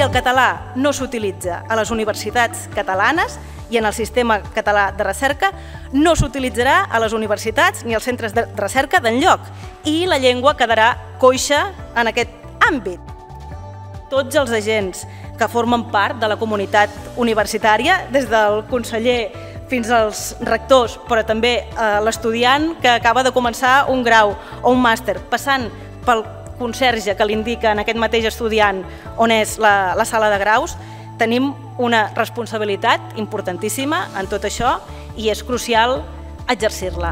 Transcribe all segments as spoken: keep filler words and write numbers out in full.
el català no s'utilitza a les universitats catalanes i en el sistema català de recerca, no s'utilitzarà a les universitats ni als centres de recerca d'enlloc i la llengua quedarà coixa en aquest àmbit. Tots els agents que formen part de la comunitat universitària, des del conseller fins als rectors, però també l'estudiant que acaba de començar un grau o un màster, passant pel conserge que l'indica en aquest mateix estudiant on és la, la sala de graus, tenim una responsabilitat importantíssima en tot això i és crucial exercir-la.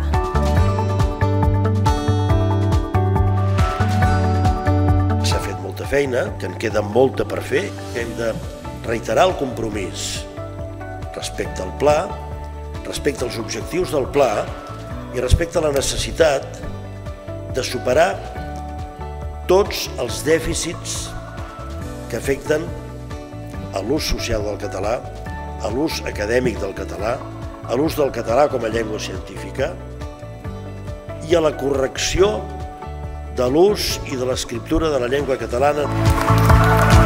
S'ha fet molta feina, que en queda molta per fer, que hem de reiterar el compromís respecte al pla, respecte als objectius del pla i respecte a la necessitat de superar tots els dèficits que afecten a l'ús social del català, a l'ús acadèmic del català, a l'ús del català com a llengua científica i a la correcció de l'ús i de l'escriptura de la llengua catalana.